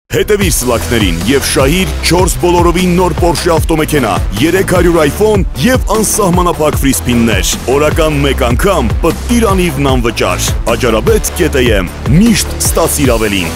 Հետևիր սլակներին և շահիր 4 բոլորովին նոր Porsche ավտոմեքենա, 300 iPhone և անսահմանափակ free spin-ներ։ Օրական մեկ անգամ պտտիր անիվն անվճար։ Ajarabet.am միշտ ստացիր ավելին։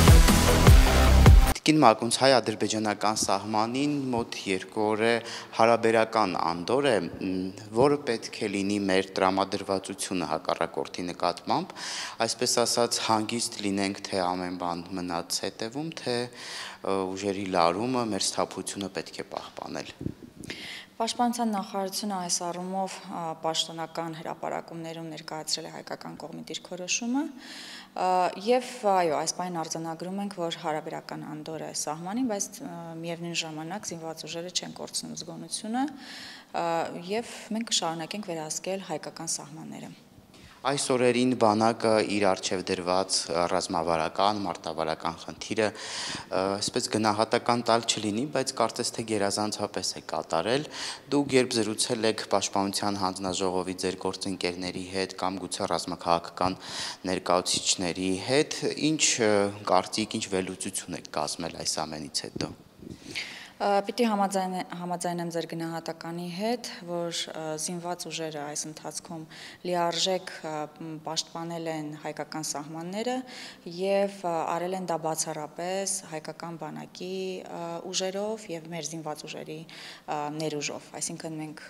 Տիկին Մակունց հայ-ադրբեջանական սահմանին մոտ 2 օր է հարաբերական անդոր է, որը պետք է լինի մեր տրամադրվածությունը հակառակորդի նկատմամբ, այսպես ասած հանգիստ լինենք, թե ամեն բան մնաց հետևում, թե ուժերի լարումը մեր սթափությունը պետք է պահպանել։ Պաշտպանության նախարարությունը այս առումով պաշտոնական հրապարակումներում ներկայացրել է հայկական կողմի դիրքորոշումը եւ այո, այս բանին արձանագրում ենք, որ հարաբերական անդոր է սահմանին, բայց միևնույն ժամանակ զինված ուժերը չեն կորցնում զգոնությունը եւ մենք կշարունակենք վերահսկել հայկական սահմանները։ Այս օրերին բանակը իր առջև դրված ռազմավարական, մարտավարական խնդիրը այսպես գնահատական տալ չլինի, բայց կարծես թե գերազանցապես է կատարել։ Դուք երբ զրուցել եք Պաշտպանության հանձնաժողովի ձեր գործընկերների հետ կամ գուցե ռազմաքաղաքական ներկայացուցիչների հետ, ինչ կարծիք, ինչ վերլուծություն եք կազմել այս ամենից հետո։ Պիտի համաձայնեմ ձեր գնահատականի հետ, որ զինված ուժերը այս ընթացքում լիարժեք պաշտպանել են հայկական սահմանները եւ արել են դա բացառապես հայկական բանակի ուժերով եւ մեր զինված ուժերի ներուժով, այսինքն մենք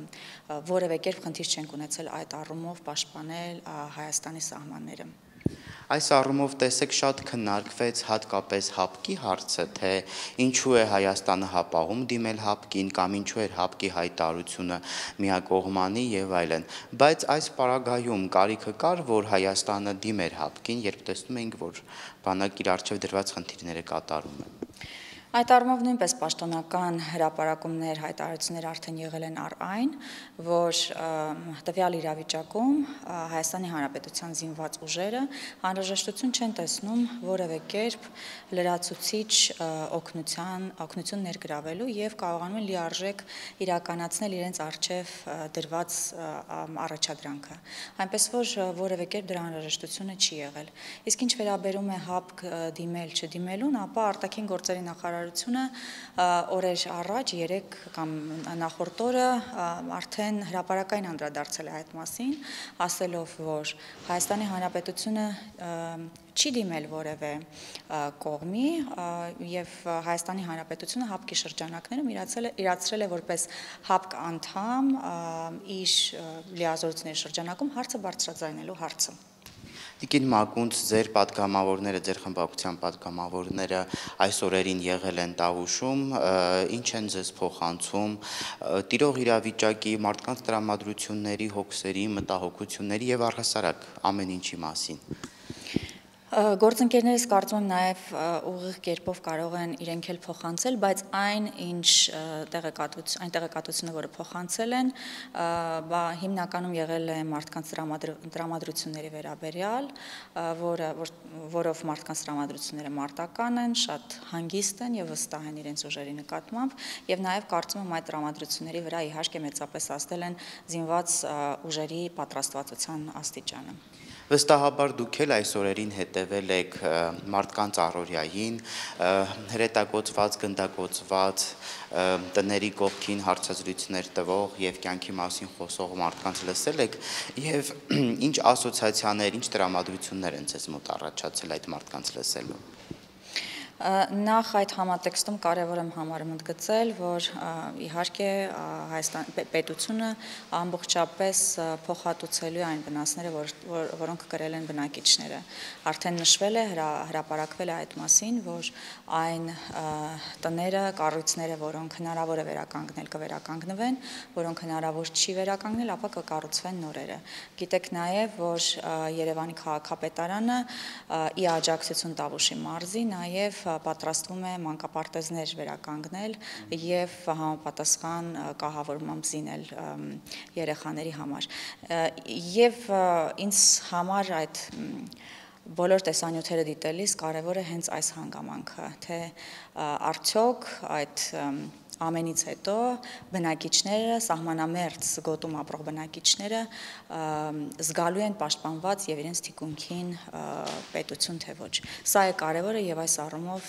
որևէ կերպ խնդիր չենք ունեցել այդ առումով պաշտպանել Հայաստանի սահմանները։ Այս առումով տեսեք շատ քննարկվեց հատկապես հապկի հարցը, թե ինչու է Հայաստանը հապաղում դիմել հապկին կամ ինչու էր հապկի հայտարարությունը միակողմանի եւ այլն, բայց այս պարագայում կարիքը կար, որ Հայաստանը դիմեր հապկին, երբ տեսնում էինք, որ բանակը իր առջև դրված խնդիրները կատարում է։ Այդ առումով նույնպես պաշտոնական հրապարակումներ, հայտարարություններ արդեն եղել են առ այն, որ տվյալ իրավիճակում Հայաստանի Հանրապետության զինված ուժերը անհրաժեշտություն չեն տեսնում որևէ կերպ լրացուցիչ օգնություն ներգրավելու եւ կարողանում են լիարժեք իրականացնել իրենց առջև դրված առաջադրանքը։ Այնպես որ որևէ կերպ դրա անհրաժեշտությունը չի եղել։ Իսկ ինչ վերաբերում է հապկ դիմել չդիմելուն, ապա արտաքին գործերի նախարարությունը օրեր առաջ 3 կամ նախորդ օրը արդեն հրապարակային անդրադարձել է այդ մասին, ասելով, որ Հայաստանի Հանրապետությունը չի դիմել որևէ կողմի եւ Հայաստանի Հանրապետությունը հապկի շրջանակներում իրացրել է որպես հապկ անդամ իր լիազորությունների շրջանակում հարցը բարձրաձայնելու հարցը։ Տիկին Մակունց, ձեր պատգամավորները, ձեր խմբակցության պատգամավորները այս օրերին եղել են Տավուշում, ինչ են ձեզ փոխանցում տիրող իրավիճակի, մարդկանց տրամադրությունների, հոգսերի, մտահոգությունների եւ առհասարակ ամեն ինչի մասին։ Գործընկերներս կարծում եմ նաև ուղիղ կերպով կարող են իրենք էլ փոխանցել, բայց այն տեղեկատվությունը, որը փոխանցել են, հիմնականում եղել է մարդկանց տրամադրությունների վերաբերյալ, որով մարդկանց տրամադրությունները մարտական են, շատ հանգիստ են եւ վստահ են իրենց ուժերի նկատմամբ, եւ նաև կարծում եմ այդ տրամադրությունների վրա իհարկե մեծապես ազդել են զինված ուժերի պատրաստվածության աստիճանը։ Վստահաբար դուք էլ այս օրերին հետևել եք մարդկանց առօրյային, հրետակոծված, գնդակոծված, տների կողքին հարցազրույցներ տվող եւ կյանքի մասին խոսող մարդկանց լսել եք եւ ինչ ասոցիացիաներ, ինչ տրամադրություններ են ձեզ մոտ առաջացել այդ մարդկանց լսելու։ Նախ այդ համատեքստում կարևոր եմ համարում ընդգծել, որ իհարկե պետությունը ամբողջապես փոխհատուցելու է այն վնասները, որոնք կրել են բնակիչները։ Արդեն նշվել է, հրապարակվել է այդ մասին, որ այն տները, կառույցները, որոնք հնարավոր է վերականգնել, կվերականգնվեն, որոնք հնարավոր չի վերականգնել, ապա կկառուցվեն նորերը։ Գիտեք նաև, որ Երևանի քաղաքապետարանը ի աջակցություն Տավուշի մարզի նաև պատրաստվում է մանկապարտեզներ վերականգնել եւ համապատասխան կահավորմամբ զինել երեխաների համար։ Եվ ինձ համար այդ բոլոր տեսանյութերը դիտելիս կարևոր է հենց այս հանգամանքը, թե արդյոք այդ ամենից հետո բնակիչները, սահմանամերձ գոտում ապրող բնակիչները զգալու են պաշտպանված եւ իրենց թիկունքին պետություն թե ոչ։ Սա է կարևորը եւ այս առումով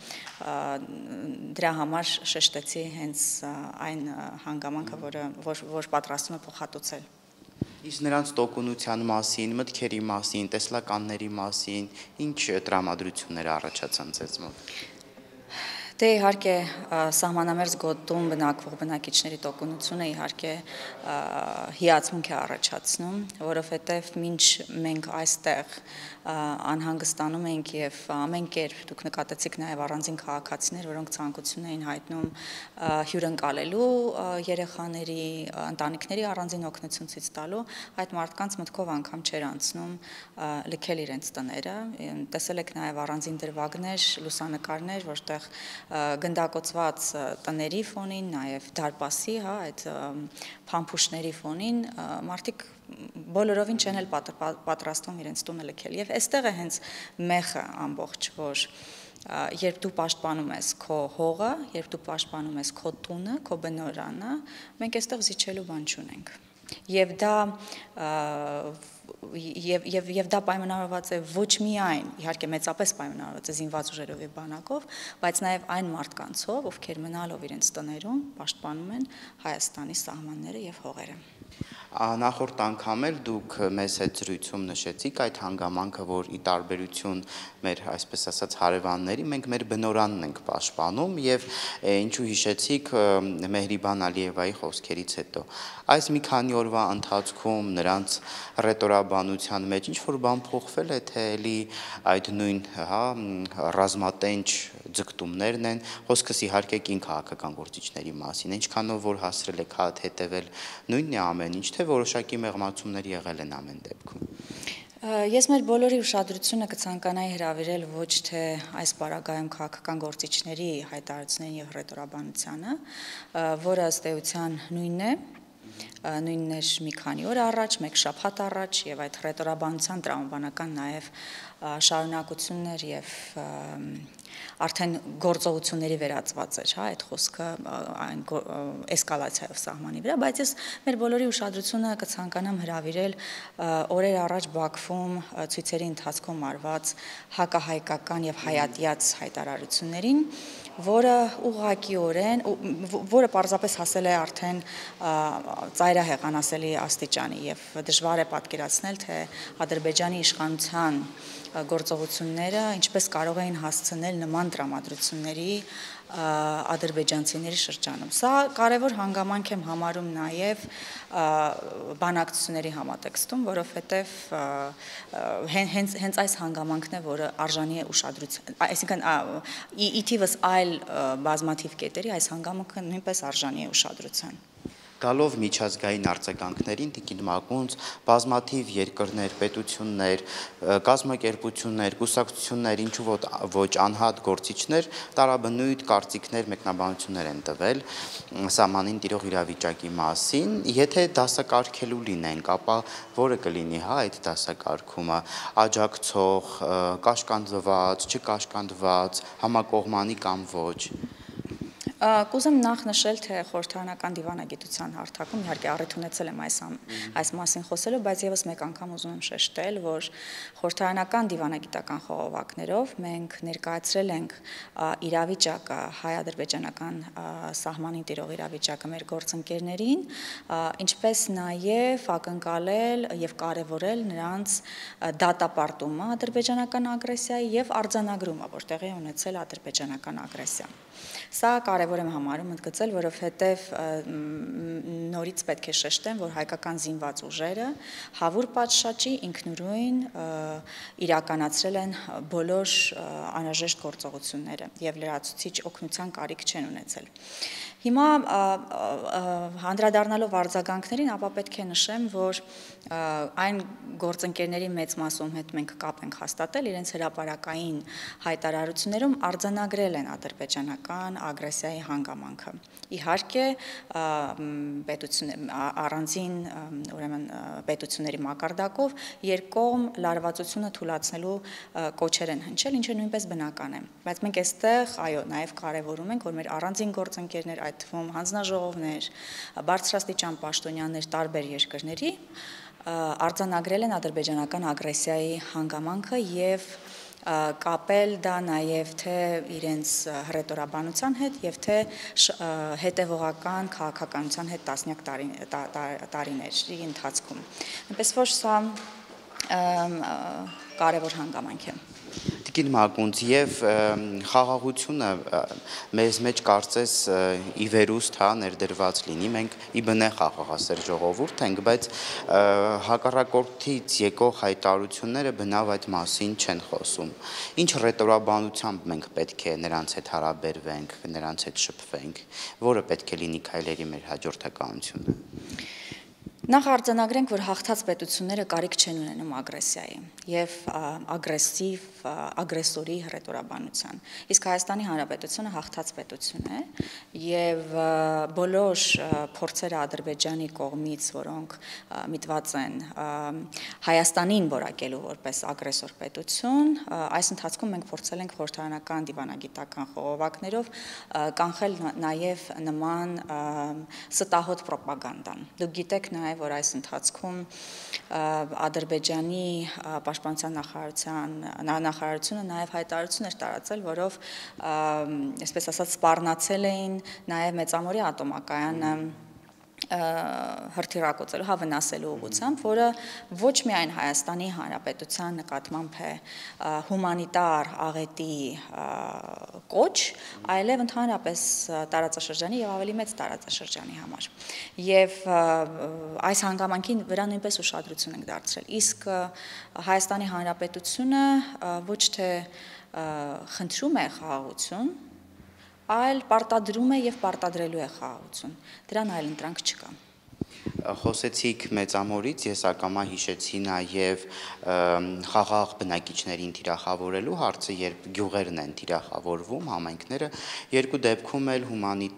դրա համար շեշտեցի հենց այն հանգամանքը, որ պատրաստում է փոխհատուցել։ Իսկ նրանց տոկունության մասին, մտքերի մասին, տեսլականների մասին, ինչ տրամադրություններ առաջացան ձեզ մոտ։ Դե իհարկե սահմանամերձ գոտում բնակվող բնակիչների տոկունությունը իհարկե հիացմունք է առաջացնում, որովհետև մինչ մենք այստեղ անհանգստանում ենք եւ ամեն կերպ դուք նկատեցիք նաեւ առանձին քաղաքացիներ, որոնք ցանկություն էին հայտնում հյուրընկալելու երեխաների, ընտանիքների առանձին օգնություն ցույց տալու, այդ մարդկանց մտքով անգամ չէր անցնում լքել իրենց տները, տեսել եք նաեւ առանձին դրվագներ, լուսանկարներ, որտեղ գնդակոծված տների ֆոնին, նաև դարպասի, այդ փամփուշտների ֆոնին մարդիկ բոլորովին չեն էլ պատրաստվում իրենց տունը լքել։ Եվ այստեղ է հենց մեխը ամբողջ, որ երբ դու պաշտպանում ես քո հողը, երբ դու պաշտպանում ես քո տունը, քո բնօրանը, մենք այստեղ զիջելու բան չունենք։ Եվ դա պայմանավորված է ոչ միայն, իհարկե մեծապես պայմանավորված է զինված ուժերով եւ բանակով, բայց նաեւ այն մարդկանցով, ովքեր մնալով իրենց տներում պաշտպանում են Հայաստանի սահմանները եւ հողերը։ Նախորդ անգամ էլ դուք մեզ հետ զրույցում նշեցիք այդ հանգամանքը, որ ի տարբերություն մեր, այսպես ասած, հարևանների, մենք մեր բնօրանն ենք պաշտպանում եւ ինչու հիշեցիք Մեհրիբան Ալիևայի խոսքերից հետո։ Այս մի քանի օրվա ընթացքում նրանց ռետորաբանության մեջ ինչ որ բան փոխվել է, թե էլի այդ նույն, ռազմատենչ ձգտումներն են, խոսքս իհարկե կին քաղաքական գործիչների մասին, ինչքանով որ հասրել եք հատ հետևել նույնն է ամեն ինչ, թե որոշակի մեղմացումներ եղել են ամեն դեպքում։ Ես մեր բոլորի ուշադրությունը կցանկանայի հրավիրել ոչ թե այս պարագայում քաղաքական գործիչների հայտարարություններին եւ ռետորաբանությանը, որը ըստ էության նույնն էր մի քանի օր առաջ, մեկ շաբաթ առաջ եւ այդ ռետորաբանության տրամաբանական նաեւ շարունակություններ եւ արդեն գործողությունների վերածված էր, այդ խոսքը այն էսկալացիայով սահմանի վրա, բայց ես մեր բոլորի ուշադրությունը կցանկանամ հրավիրել օրեր առաջ Բաքվում ցույցերի ընթացքում արված հակահայկական եւ հայատյաց հայտարարություններին, որը ուղղակիորեն, որը պարզապես հասել է արդեն ծայրահեղանասելի աստիճանի եւ դժվար է պատկերացնել, թե Ադրբեջանի իշխանության գործողությունները ինչպես կարող էին հասցնել նման տրամադրությունների ադրբեջանցիների շրջանում։ Սա կարևոր հանգամանք եմ համարում նաև բանակցությունների համատեքստում, որովհետև հենց այս հանգամանքն է, որը արժանի է ուշադրության, այսինքն ի թիվս այլ բազմաթիվ կետերի այս հանգամանքը նույնպես արժանի է ուշադրության։ Գալով միջազգային արձագանքներին, Տիկին Մակունց, բազմաթիվ երկրներ, պետություններ, կազմակերպություններ, կուսակցություններ, ինչու ոչ անհատ գործիչներ, տարաբնույթ կարծիքներ, մեկնաբանություններ են տվել սահմանին տիրող իրավիճակի մասին։ Եթե դասակարգելու լինենք, ապա որը կլինի այդ դասակարգումը, աջակցող, կաշկանդված, չկաշկանդված, համակողմանի կամ ոչ։ Կուզեմ նախ նշել, թե խորհրդարանական դիվանագիտության հարթակում իհարկե առիթ ունեցել եմ այս մասին խոսելու, բայց եւս մեկ անգամ ուզում եմ շեշտել, որ խորհրդարանական դիվանագիտական խողովակներով մենք ներկայացրել ենք իրավիճակը հայ-ադրբեջանական սահմանին տիրող իրավիճակը մեր գործընկերներին, ինչպես նաեւ ակնկալել եւ կարեւորել նրանց դատապարտումը ադրբեջանական ագրեսիայի եւ արձանագրումը, որ տեղի ունեցել ադրբեջանական ագրեսիան։ Սա կարևոր եմ համարում ընդգծել, որովհետև նորից պետք է շեշտեմ, որ հայկական զինված ուժերը հավուր պատշաճի ինքնուրույն իրականացրել են բոլոր անհրաժեշտ գործողությունները եւ լրացուցիչ օգնության կարիք չեն ունեցել։ Հիմա հանդրադառնալով արձագանքներին, ապա պետք է նշեմ, որ այն գործընկերների մեծ մասում հետ մենք կապ ենք հաստատել, իրենց հրապարակային հայտարարություններում արձանագրել են ադրբեջանական ագրեսիայի պետությունների հանգամանքը։ Իհարկե, առանձին ուրեմն պետությունների մակարդակով երկկողմ լարվածությունը թույլատնելու կոչեր են հնչել, ինչը նույնպես բնական է։ Բայց մենք այստեղ, այո, նաև կարևորում ենք, որ մեր առանձին գործընկերներ, այդ թվում հանձնաժողովներ, բարձրաստիճան պաշտոնյաներ տարբեր երկրների արձանագրել են ադրբեջանական ագրեսիայի հանգամանքը եւ կապել դա նաև թե իրենց հռետորաբանության հետ եւ թե հետևողական քաղաքականության հետ տասնյակ տարիների ընթացքում։ Այնպես որ սա կարևոր հանգամանք է։ Տիկին Մակունց, եւ խաղաղությունը մեզ մեջ կարծես ի վերուստ ներդրված լինի, մենք ի բնե խաղաղասեր ժողովուրդ ենք, բայց հակառակորդից եկող հայտարարությունները բնավ այդ մասին չեն խոսում։ Ինչ ռետորաբանությամբ մենք պետք է նրանց հետ հարաբերվենք, նրանց հետ շփվենք, որը պետք է լինի քայլերի մեր հաջորդականությունը։ Նախ արձանագրենք, որ հաղթած պետությունները կարիք չեն ունենում ագրեսիայի եւ ագրեսորի հռետորաբանության։ Իսկ Հայաստանի Հանրապետությունը հաղթած պետություն է եւ բոլոր փորձերը Ադրբեջանի կողմից, որոնք միտված են Հայաստանին որակելու որպես ագրեսոր պետություն, այս ընթացքում մենք փորձել ենք խորհրդարանական դիվանագիտական խողովակներով կանխել նաեւ նման ստահոդ պրոպագանդան։ Դուք գիտեք նաեւ որ այս ընթացքում Ադրբեջանի պաշտպանության նախարարությունը նաև հայտարարություն էր տարածել, որով այսպես ասած սպառնացել էին նաև Մեծամորի ատոմակայանը հրթիռակոծելու, վնասելու ուղղությամբ, որը ոչ միայն Հայաստանի Հանրապետության նկատմամբ է հումանիտար աղետի կոչ, այլև ընդհանրապես տարածաշրջանի եւ ավելի մեծ տարածաշրջանի համար։ Եվ այս հանգամանքի վրա նույնպես ուշադրություն ենք դարձրել։ Իսկ Հայաստանի Հանրապետությունը ոչ թե խնդրում է խաղաղություն, այլ պարտադրում է եւ պարտադրելու է խաղաղություն։ Դրան այլ ընտրանք չկա։ Խոսեցիք Մեծամորից, ես ակամա հիշեցի նաև խաղաղ բնակիչներին թիրախավորելու հարցը, երբ գյուղերն են թիրախավորվում, համայնքները, երկու դեպքում էլ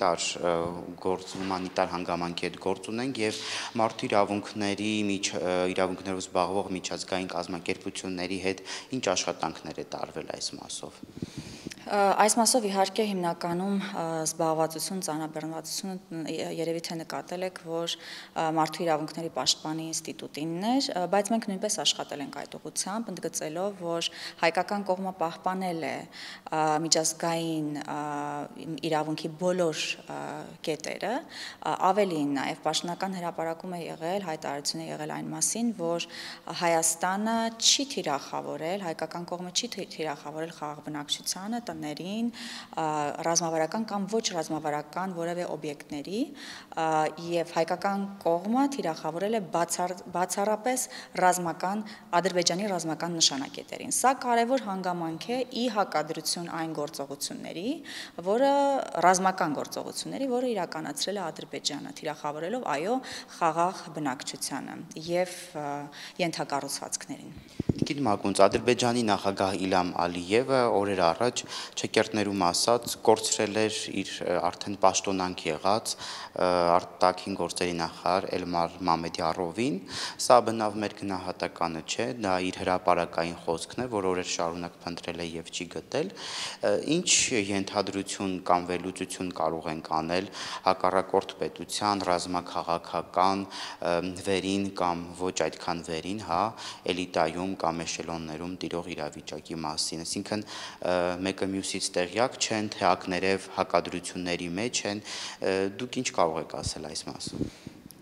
հումանիտար հանգամանքի հետ գործ ունենք եւ մարդու իրավունքներով զբաղվող միջազգային կազմակերպությունների հետ ինչ աշխատանքներ է տարվել այս մասով։ Այս մասով իհարկե հիմնականում զբաղվածություն, ծանրաբեռնվածությունը երևի թե նկատել եք, որ մարդու իրավունքների պաշտպանի ինստիտուտինն էր, բայց մենք նույնպես աշխատել ենք այդ ուղղությամբ, ընդգծելով, որ հայկական կողմը պահպանել է միջազգային իրավունքի բոլոր կետերը, ավելին նաև պաշտոնական հրապարակում է եղել, հայտարարություն է եղել այն մասին, որ Հայաստանը չի թիրախավորել, հայկական կողմը չի թիրախավորել խաղաղ բնակչությանը, ներին, ռազմավարական կամ ոչ ռազմավարական որևէ օբյեկտների եւ հայկական կողմը թիրախավորել է բացառապես Ադրբեջանի ռազմական նշանակետերին։ Սա կարևոր հանգամանք է ի հակադրություն այն գործողությունների, ռազմական գործողությունների, որը իրականացրել է Ադրբեջանը, թիրախավորելով այո խաղաղ բնակչությանը եւ ենթակառուցվածքներին։ Տիկին Մակունց, Ադրբեջանի նախագահ Իլհամ Ալիևը օրեր առաջ չեկերտներում ասած կորցրել էր իր արդեն պաշտոնանկ եղած արտաքին գործերի նախարար Էլմար Մամեդյարովին, սա բնավ մեր գնահատականը չէ, դա իր հրապարակային խոսքն է, որ օրեր շարունակ փնտրել է եւ չի գտել, ինչ ենթադրություն կամ վերլուծություն կարող ենք անել հակառակորդ պետության ռազմաքաղաքական վերին կամ ոչ այդքան վերին, էլիտայում կամ էշելոններում տիրող իրավիճակի մասին, այսինքն մեկը մյուսից տեղյակ չեն, թեակներև հակադրությունների մեջ են, դուք ինչ կարող եք ասել այս մասում։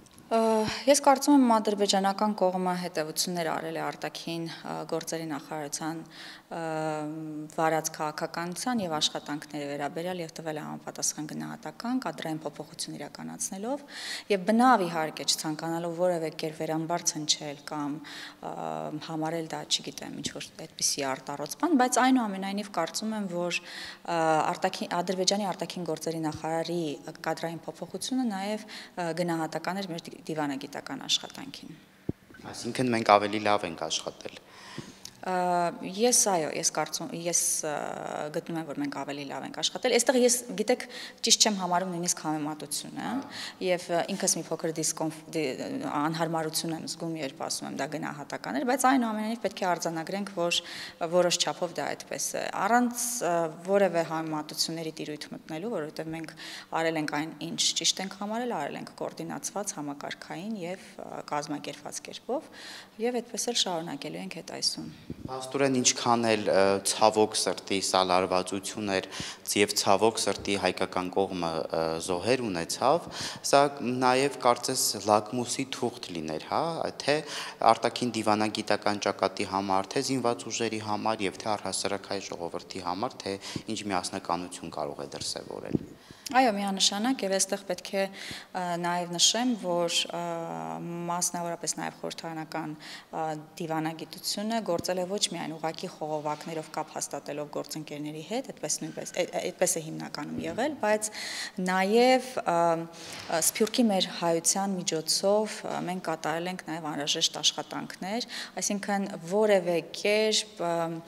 Ես կարծում եմ ադրբեջանական կողմը հետևություններ արել է արտաքին գործերի նախարարության վարած քաղաքականության եւ աշխատանքների վերաբերյալ եւ տվել է համապատասխան գնահատական կադրային փոփոխություն իրականացնելով եւ բնավ իհարկե չցանկանալով որևէ կերպ վերամբարձ հնչել կամ համարել դա, չգիտեմ, ինչ որ այդպիսի արտառոց բան, բայց այնուամենայնիվ կարծում եմ, որ Ադրբեջանի արտաքին գործերի նախարարի կադրային փոփոխությունը նաեւ գնահատական էր մեր դիվանագիտական աշխատանքին։ Այսինքն մենք ավելի լավ ենք աշխատել։ Ես ես գտնում եմ, որ մենք ավելի լավ ենք աշխատել։ Այստեղ ես գիտեք ճիշտ չեմ համարում նույնիսկ համեմատությունը, եւ ինքս մի փոքր անհարմարություն եմ զգում, երբ ասում եմ դա գնահատական էր, բայց այնուամենայնիվ պետք է արձանագրենք, որ որոշ չափով դա այդպես է։ Առանց որևէ համեմատությունների տիրույթ մտնելու, որովհետեւ մենք արել ենք այն, ինչ ճիշտ ենք համարել, արել ենք կոորդինացված, համակարգային եւ կազմակերպված կերպով, եւ այդպես էլ շարունակելու ենք այդ այսում։ Փաստորեն ինչքան էլ ցավոք սրտի սա լարվածություն էր եւ ցավոք սրտի հայկական կողմը զոհեր ունեցավ, սա նաեւ կարծես լակմուսի թուղթ լիներ, հա, թե արտաքին դիվանագիտական ճակատի համար, թե զինված ուժերի համար եւ թե առհասարակ հայ ժողովրդի համար, թե ինչ միասնականություն կարող է դրսեւորել։ Այո, միանշանակ եւ այստեղ պետք է նաեւ նշեմ, որ մասնավորապես նաեւ խորհրդարանական դիվանագիտությունը գործել է ոչ միայն ուղղակի խողովակներով կապ հաստատելով գործընկերների հետ, այդպես է հիմնականում եղել, բայց նաեւ Սփյուռքի մեր հայության միջոցով մենք կատարել ենք նաեւ անհրաժեշտ աշխատանքներ, այսինքն որևէ կերպ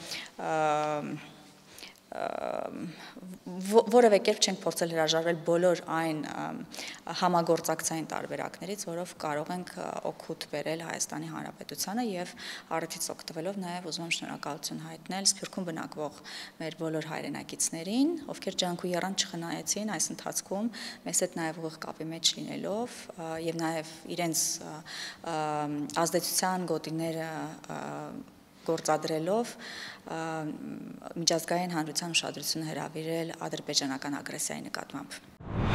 չենք փորձել հրաժարվել բոլոր այն համագործակցային տարբերակներից, որով կարող ենք օգուտ բերել Հայաստանի Հանրապետությանը եւ առիթից օգտվելով նաեւ ուզում եմ շնորհակալություն հայտնել Սփյուռքում բնակվող մեր բոլոր հայրենակիցներին, ովքեր ջանք ու եռան չխնայեցին այս ընթացքում մեզ հետ նաեւ ուղիղ կապի մեջ լինելով եւ նաեւ իրենց ազդեցության գոտիները գործադրելով միջազգային հանրության ուշադրությունը հրավիրել ադրբեջանական ագրեսիայի նկատմամբ։